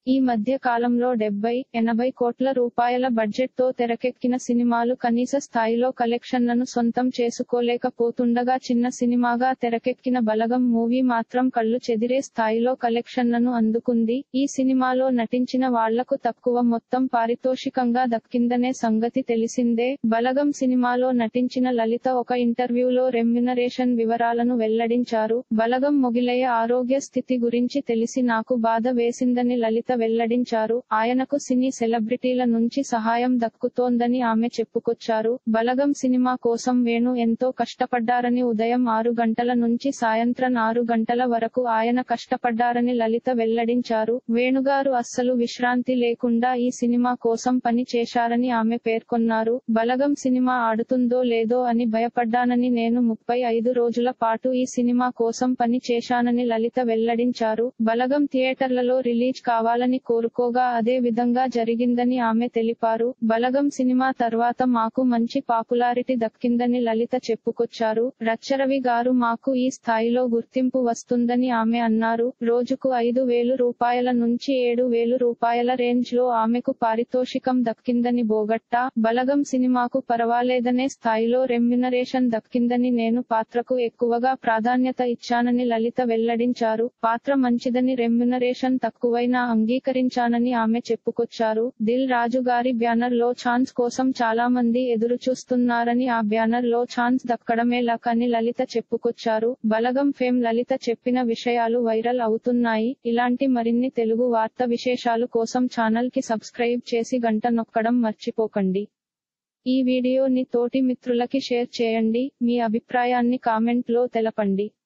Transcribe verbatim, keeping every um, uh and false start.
ఈ మధ్య కాలంలో డెబ్బై, ఎనభై కోట్ల రూపాయల బడ్జెట్తో తెరకెక్కిన సినిమాలు కనీస స్థాయిలో కలెక్షన్లను సొంతం చేసుకోలేకపోతుండగా చిన్న సినిమాగా తెరకెక్కిన బలగం మూవీ మాత్రం కళ్లు చెదిరే స్థాయిలో కలెక్షన్లను అందుకుంది. ఈ సినిమాలో నటించిన వాళ్లకు తక్కువ మొత్తం పారితోషికంగా దక్కిందనే సంగతి తెలిసిందే. బలగం సినిమాలో నటించిన లలిత ఒక ఇంటర్వ్యూలో రెమ్యునరేషన్ వివరాలను వెల్లడించారు. బలగం మొగిలయ్య ఆరోగ్య స్థితి గురించి తెలిసి నాకు బాధ వేసిందని లలిత వెల్లడించారు. ఆయనకు సినీ సెలబ్రిటీల నుంచి సహాయం దక్కుతోందని ఆమె చెప్పుకొచ్చారు. బలగం సినిమా కోసం వేణు ఎంతో కష్టపడ్డారని, ఉదయం ఆరు గంటల నుంచి సాయంత్రం ఆరు గంటల వరకు ఆయన కష్టపడ్డారని లలిత వెల్లడించారు. వేణుగారు అస్సలు విశ్రాంతి లేకుండా ఈ సినిమా కోసం పని చేశారని ఆమె పేర్కొన్నారు. బలగం సినిమా ఆడుతుందో లేదో అని భయపడ్డానని, నేను ముప్పై ఐదు రోజుల పాటు ఈ సినిమా కోసం పని చేశానని లలిత వెల్లడించారు. బలగం థియేటర్లలో రిలీజ్ కావాలని కోరుకోగా అదే విధంగా జరిగిందని ఆమె తెలిపారు. బలగం సినిమా తర్వాత మాకు మంచి పాపులారిటీ దక్కిందని లలిత చెప్పుకొచ్చారు. రచ్చరవి గారు మాకు ఈ స్థాయిలో గుర్తింపు వస్తుందని ఆమె అన్నారు. రోజుకు ఐదు వేలు రూపాయల నుంచి ఏడు వేలు రూపాయల రేంజ్ లో ఆమెకు పారితోషికం దక్కిందని బోగట్టా. బలగం సినిమాకు పర్వాలేదనే స్థాయిలో రెమ్యునరేషన్ దక్కిందని, నేను పాత్రకు ఎక్కువగా ప్రాధాన్యత ఇచ్చానని లలిత వెల్లడించారు. పాత్ర మంచిదని, రెమ్యునరేషన్ తక్కువైనా అంగీకరించానని ఆమె చెప్పుకొచ్చారు. దిల్ రాజు గారి బ్యానర్ లో ఛాన్స్ కోసం చాలా మంది ఎదురు చూస్తున్నారని, ఆ బ్యానర్ లో ఛాన్స్ దక్కడమే లక్ అని లలిత చెప్పుకొచ్చారు. బలగం ఫేమ్ లలిత చెప్పిన విషయాలు వైరల్ అవుతున్నాయి. ఇలాంటి మరిన్ని తెలుగు వార్త విశేషాలు కోసం ఛానల్ కి సబ్స్క్రైబ్ చేసి గంట నొక్కడం మర్చిపోకండి. ఈ వీడియోని తోటి మిత్రులకి షేర్ చేయండి. మీ అభిప్రాయాన్ని కామెంట్ లో తెలపండి.